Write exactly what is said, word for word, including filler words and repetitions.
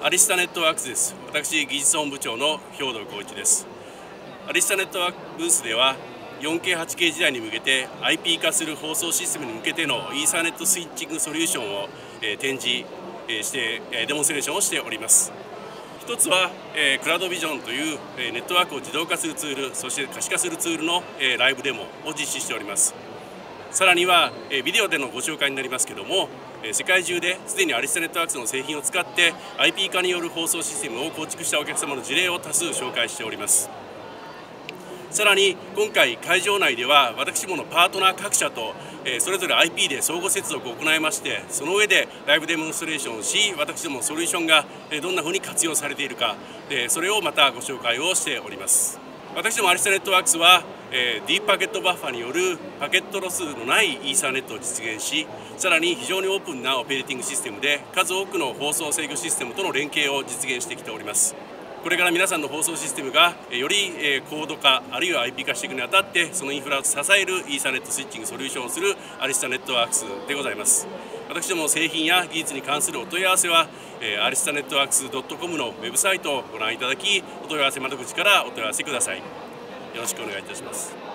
アリスタネットワークスです。私、技術本部長の兵藤浩一です。アリスタネットワークブースでは よんケーはちケー 時代に向けて アイピー 化する放送システムに向けてのイーサーネットスイッチングソリューションを、えー、展示、えー、して、えー、デモンストレーションをしております。一つは、えー、クラウドビジョンという、えー、ネットワークを自動化するツール、そして可視化するツールの、えー、ライブデモを実施しております。さらには、えー、ビデオでのご紹介になりますけども、えー、世界中ですでにアリスタネットワークスの製品を使って アイピー 化による放送システムを構築したお客様の事例を多数紹介しております。さらに今回会場内では私ものパートナー各社とそれぞれ アイピー で相互接続を行いまして、その上でライブデモンストレーションをし、私どもソリューションがどんなふうに活用されているか、それをまたご紹介をしております。私どもアリスタネットワークスはディープパケットバッファによるパケットロスのないイーサーネットを実現し、さらに非常にオープンなオペレーティングシステムで数多くの放送制御システムとの連携を実現してきております。これから皆さんの放送システムがより高度化あるいは アイピー 化していくにあたって、そのインフラを支えるイーサーネットスイッチングソリューションをするアリスタネットワークスでございます。私ども製品や技術に関するお問い合わせはアリスタネットワークス ドットコム のウェブサイトをご覧いただき、お問い合わせ窓口からお問い合わせください。よろしくお願いいたします。